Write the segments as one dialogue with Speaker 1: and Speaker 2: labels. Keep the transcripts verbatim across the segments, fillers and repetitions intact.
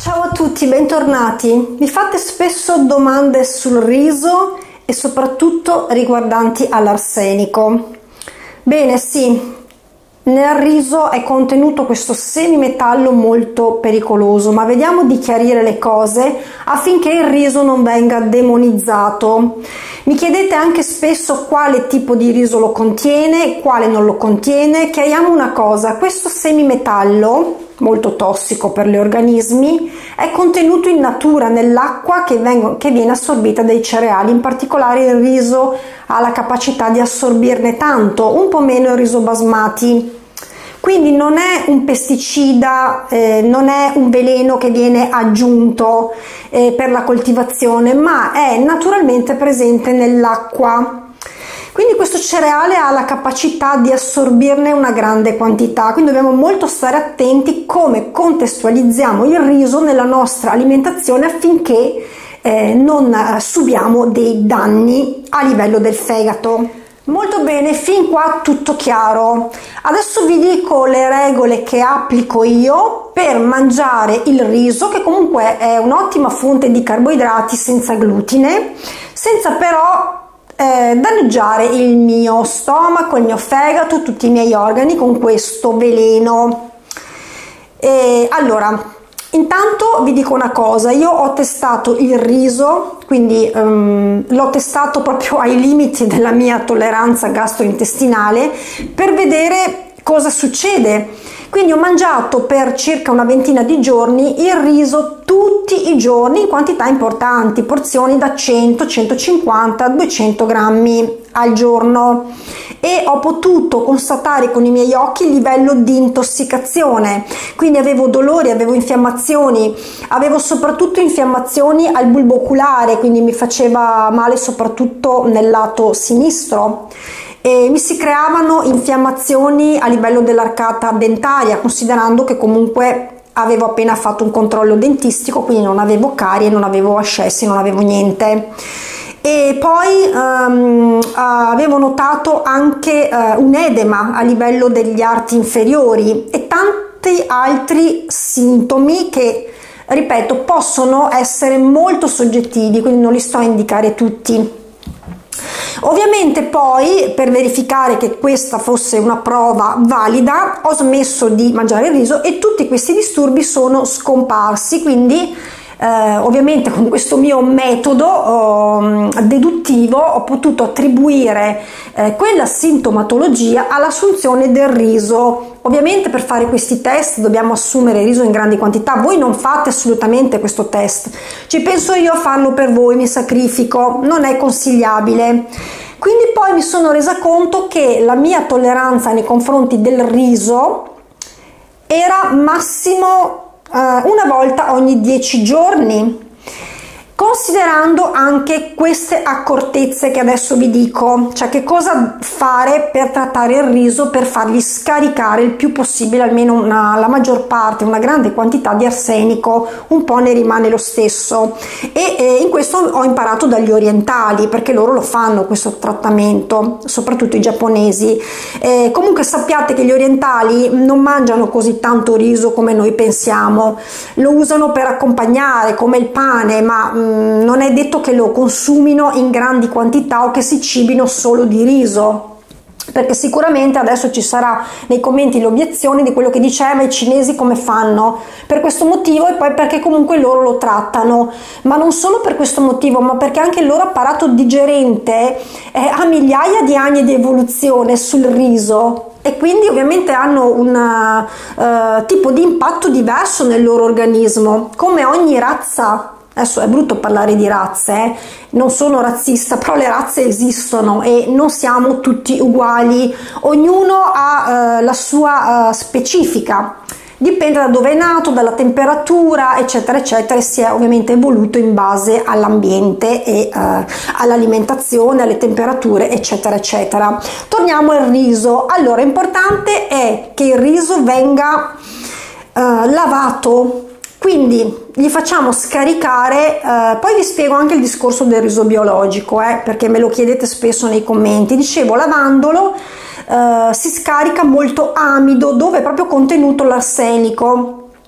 Speaker 1: Ciao a tutti, bentornati. Mi fate spesso domande sul riso e soprattutto riguardanti all'arsenico. Bene, sì, nel riso è contenuto questo semimetallo molto pericoloso, ma vediamo di chiarire le cose affinché il riso non venga demonizzato. Mi chiedete anche spesso quale tipo di riso lo contiene, quale non lo contiene. Chiariamo una cosa: questo semimetallo molto tossico per gli organismi è contenuto in natura nell'acqua che, vengo, che viene assorbita dai cereali. In particolare il riso ha la capacità di assorbirne tanto, un po' meno il riso basmati. Quindi non è un pesticida, eh, non è un veleno che viene aggiunto eh, per la coltivazione, ma è naturalmente presente nell'acqua. Quindi questo cereale ha la capacità di assorbirne una grande quantità, quindi dobbiamo molto stare attenti come contestualizziamo il riso nella nostra alimentazione affinché eh, non subiamo dei danni a livello del fegato. Molto bene, fin qua tutto chiaro. Adesso vi dico le regole che applico io per mangiare il riso, che comunque è un'ottima fonte di carboidrati senza glutine, senza però Eh, danneggiare il mio stomaco, il mio fegato, tutti i miei organi con questo veleno. E allora, intanto vi dico una cosa: io ho testato il riso, quindi um, l'ho testato proprio ai limiti della mia tolleranza gastrointestinale per vedere cosa succede. Quindi ho mangiato per circa una ventina di giorni il riso tutti i giorni in quantità importanti, porzioni da cento, centocinquanta, duecento grammi al giorno, e ho potuto constatare con i miei occhi il livello di intossicazione. Quindi avevo dolori, avevo infiammazioni, avevo soprattutto infiammazioni al bulbo oculare, quindi mi faceva male soprattutto nel lato sinistro. E mi si creavano infiammazioni a livello dell'arcata dentaria, considerando che comunque avevo appena fatto un controllo dentistico, quindi non avevo carie, non avevo ascessi, non avevo niente. E poi um, avevo notato anche uh, un edema a livello degli arti inferiori e tanti altri sintomi che, ripeto, possono essere molto soggettivi, quindi non li sto a indicare tutti. Ovviamente poi, per verificare che questa fosse una prova valida, ho smesso di mangiare il riso e tutti questi disturbi sono scomparsi. Quindi eh, ovviamente con questo mio metodo eh, deduttivo ho potuto attribuire eh, quella sintomatologia all'assunzione del riso. Ovviamente per fare questi test dobbiamo assumere riso in grandi quantità. Voi non fate assolutamente questo test, ci penso io a farlo per voi, mi sacrifico, non è consigliabile. Quindi poi mi sono resa conto che la mia tolleranza nei confronti del riso era massimo eh, una volta ogni dieci giorni. Considerando anche queste accortezze che adesso vi dico, cioè che cosa fare per trattare il riso, per fargli scaricare il più possibile, almeno una, la maggior parte, una grande quantità di arsenico, un po' ne rimane lo stesso. E eh, in questo ho imparato dagli orientali, perché loro lo fanno questo trattamento, soprattutto i giapponesi. Eh, comunque sappiate che gli orientali non mangiano così tanto riso come noi pensiamo, lo usano per accompagnare come il pane, ma non è detto che lo consumino in grandi quantità o che si cibino solo di riso, perché sicuramente adesso ci sarà nei commenti l'obiezione di quello che dice eh, ma i cinesi come fanno? Per questo motivo, e poi perché comunque loro lo trattano, ma non solo per questo motivo, ma perché anche il loro apparato digerente eh, ha migliaia di anni di evoluzione sul riso e quindi ovviamente hanno un uh, tipo di impatto diverso nel loro organismo, come ogni razza. Adesso è brutto parlare di razze, eh? Non sono razzista, però le razze esistono e non siamo tutti uguali, ognuno ha eh, la sua eh, specifica, dipende da dove è nato, dalla temperatura, eccetera, eccetera, e si è ovviamente evoluto in base all'ambiente e eh, all'alimentazione, alle temperature, eccetera, eccetera. Torniamo al riso. Allora, importante è che il riso venga eh, lavato. Quindi gli facciamo scaricare, eh, poi vi spiego anche il discorso del riso biologico, eh, perché me lo chiedete spesso nei commenti. Dicevo, lavandolo eh, si scarica molto amido, dove è proprio contenuto l'arsenico.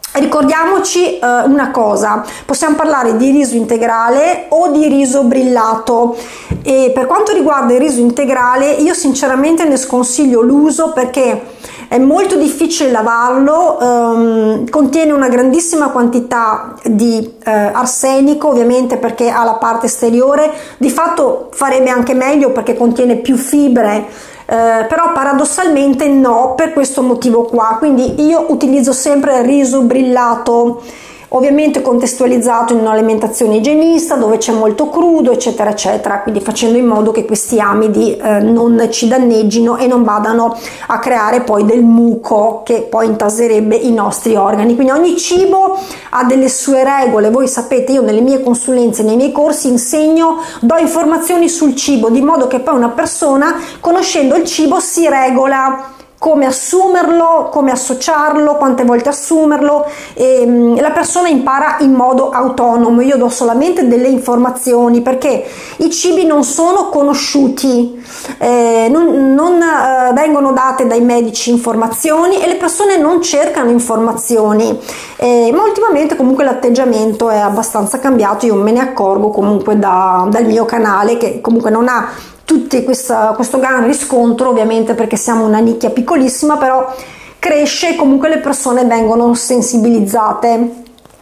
Speaker 1: ricordiamoci eh, una cosa: possiamo parlare di riso integrale o di riso brillato, e per quanto riguarda il riso integrale io sinceramente ne sconsiglio l'uso perché è molto difficile lavarlo, ehm, contiene una grandissima quantità di eh, arsenico, ovviamente perché ha la parte esteriore, di fatto farebbe anche meglio perché contiene più fibre, eh, però paradossalmente no, per questo motivo qua. Quindi io utilizzo sempre il riso brillato, ovviamente contestualizzato in un'alimentazione igienista dove c'è molto crudo, eccetera eccetera, quindi facendo in modo che questi amidi eh, non ci danneggino e non vadano a creare poi del muco che poi intaserebbe i nostri organi. Quindi ogni cibo ha delle sue regole. Voi sapete, io nelle mie consulenze, nei miei corsi insegno, do informazioni sul cibo, di modo che poi una persona, conoscendo il cibo, si regola come assumerlo, come associarlo, quante volte assumerlo, e mh, la persona impara in modo autonomo. Io do solamente delle informazioni perché i cibi non sono conosciuti, eh, non, non eh, vengono date dai medici informazioni e le persone non cercano informazioni, eh, ma ultimamente comunque l'atteggiamento è abbastanza cambiato. Io me ne accorgo comunque da, dal mio canale, che comunque non ha tutti questa, questo gran riscontro, ovviamente perché siamo una nicchia piccolissima, però cresce e comunque le persone vengono sensibilizzate.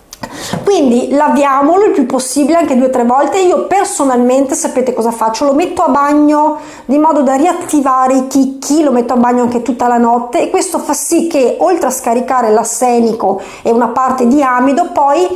Speaker 1: Quindi laviamolo il più possibile, anche due o tre volte. Io personalmente, sapete cosa faccio? Lo metto a bagno di modo da riattivare i chicchi, lo metto a bagno anche tutta la notte, e questo fa sì che, oltre a scaricare l'arsenico e una parte di amido, poi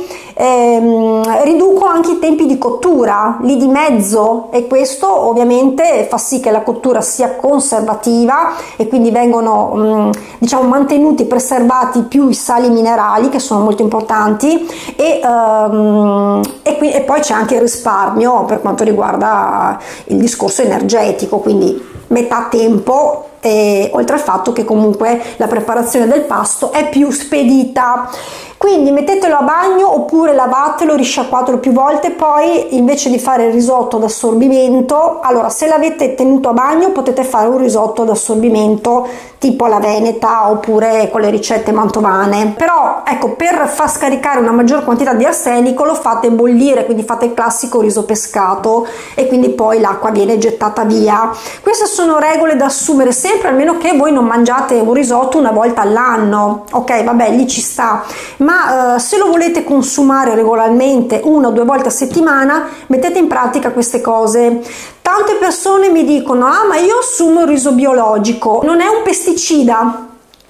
Speaker 1: ehm, riduco anche i tempi di cottura, li dimezzo, e questo ovviamente fa sì che la cottura sia conservativa e quindi vengono mh, diciamo mantenuti, preservati più i sali minerali, che sono molto importanti. E, um, e, qui, e poi c'è anche il risparmio per quanto riguarda il discorso energetico, quindi metà tempo, e, oltre al fatto che comunque la preparazione del pasto è più spedita. Quindi mettetelo a bagno oppure lavatelo, risciacquatelo più volte. Poi invece di fare il risotto ad assorbimento, allora se l'avete tenuto a bagno potete fare un risotto ad assorbimento tipo alla veneta oppure con le ricette mantovane, però ecco, per far scaricare una maggior quantità di arsenico lo fate bollire, quindi fate il classico riso pescato e quindi poi l'acqua viene gettata via. Queste sono regole da assumere sempre, almeno che voi non mangiate un risotto una volta all'anno, ok, vabbè, lì ci sta, ma eh, se lo volete consumare regolarmente una o due volte a settimana, mettete in pratica queste cose. Tante persone mi dicono: ah, ma io assumo il riso biologico. Non è un pesticida,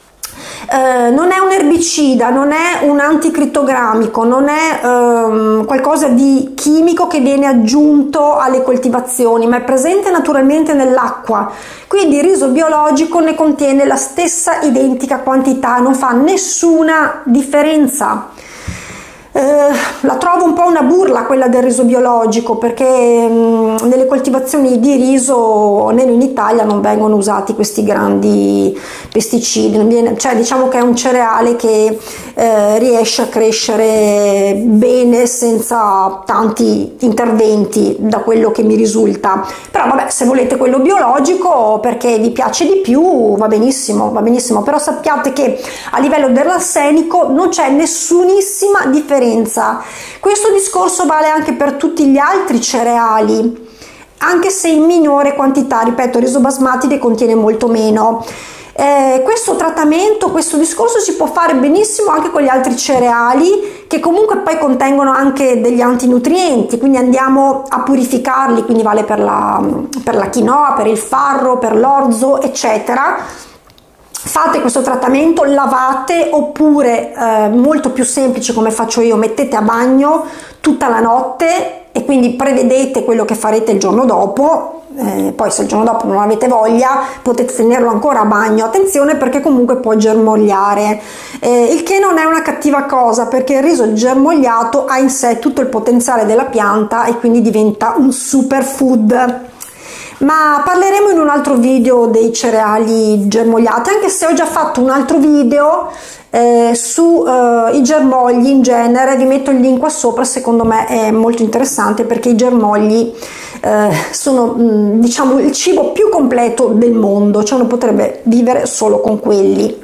Speaker 1: eh, non è un erbicida, non è un anticritogrammico, non è ehm, qualcosa di chimico che viene aggiunto alle coltivazioni, ma è presente naturalmente nell'acqua. Quindi il riso biologico ne contiene la stessa identica quantità, non fa nessuna differenza. Eh, la trovo un po' una burla quella del riso biologico, perché mh, nelle coltivazioni di riso, almeno in Italia, non vengono usati questi grandi pesticidi, non viene, cioè diciamo che è un cereale che eh, riesce a crescere bene senza tanti interventi, da quello che mi risulta. Però vabbè, se volete quello biologico perché vi piace di più, va benissimo, va benissimo, però sappiate che a livello dell'arsenico non c'è nessunissima differenza. Questo discorso vale anche per tutti gli altri cereali, anche se in minore quantità. Ripeto, il riso basmati ne contiene molto meno. Eh, questo trattamento, questo discorso si può fare benissimo anche con gli altri cereali, che comunque poi contengono anche degli antinutrienti, quindi andiamo a purificarli, quindi vale per la, per la quinoa, per il farro, per l'orzo, eccetera. Fate questo trattamento, lavate, oppure eh, molto più semplice come faccio io, mettete a bagno tutta la notte e quindi prevedete quello che farete il giorno dopo. Eh, poi se il giorno dopo non avete voglia potete tenerlo ancora a bagno, attenzione perché comunque può germogliare, eh, il che non è una cattiva cosa, perché il riso germogliato ha in sé tutto il potenziale della pianta e quindi diventa un superfood. Ma parleremo in un altro video dei cereali germogliati, anche se ho già fatto un altro video eh, su eh, i germogli in genere. Vi metto il link qua sopra, secondo me è molto interessante perché i germogli eh, sono mh, diciamo il cibo più completo del mondo, cioè uno potrebbe vivere solo con quelli.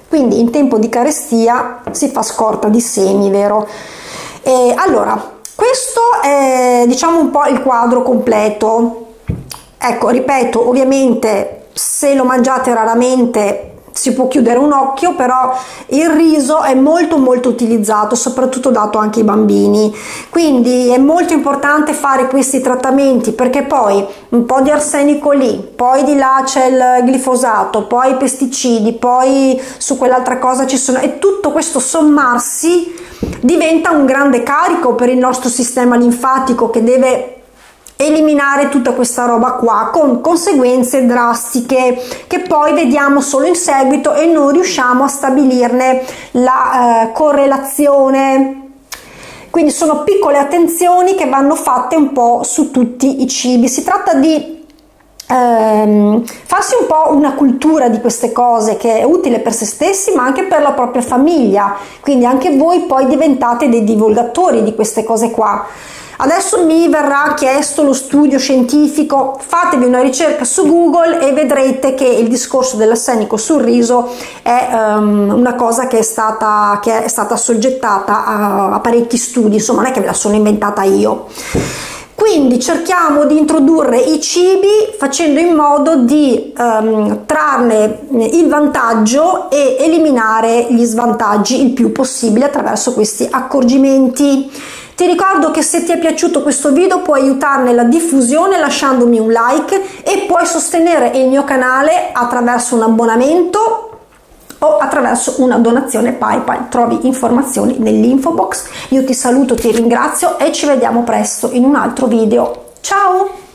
Speaker 1: quindi in tempo di carestia si fa scorta di semi, vero? E allora, questo è, diciamo, un po' il quadro completo. Ecco, ripeto, ovviamente se lo mangiate raramente si può chiudere un occhio, però il riso è molto molto utilizzato, soprattutto dato anche ai bambini, quindi è molto importante fare questi trattamenti, perché poi un po' di arsenico lì, poi di là c'è il glifosato, poi i pesticidi, poi su quell'altra cosa ci sono, e tutto questo sommarsi diventa un grande carico per il nostro sistema linfatico, che deve eliminare tutta questa roba qua, con conseguenze drastiche che poi vediamo solo in seguito e non riusciamo a stabilirne la eh, correlazione. Quindi sono piccole attenzioni che vanno fatte un po' su tutti i cibi. Si tratta di ehm, farsi un po' una cultura di queste cose, che è utile per se stessi ma anche per la propria famiglia, quindi anche voi poi diventate dei divulgatori di queste cose qua. Adesso mi verrà chiesto lo studio scientifico, fatevi una ricerca su Google e vedrete che il discorso dell'arsenico sul riso è um, una cosa che è stata, che è stata soggettata a, a parecchi studi, insomma non è che me la sono inventata io. Quindi cerchiamo di introdurre i cibi facendo in modo di um, trarne il vantaggio e eliminare gli svantaggi il più possibile attraverso questi accorgimenti. Ti ricordo che se ti è piaciuto questo video puoi aiutarne la diffusione lasciandomi un like, e puoi sostenere il mio canale attraverso un abbonamento o attraverso una donazione PayPal. Trovi informazioni nell'info box. Io ti saluto, ti ringrazio e ci vediamo presto in un altro video. Ciao!